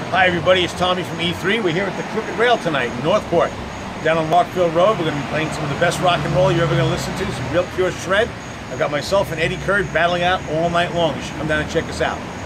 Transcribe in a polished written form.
Hi everybody, it's Tommy from E3. We're here at the Crooked Rail tonight in Northport. Down on Rockfield Road, we're going to be playing some of the best rock and roll you're ever going to listen to, some real pure shred. I've got myself and Eddie Curd battling out all night long. You should come down and check us out.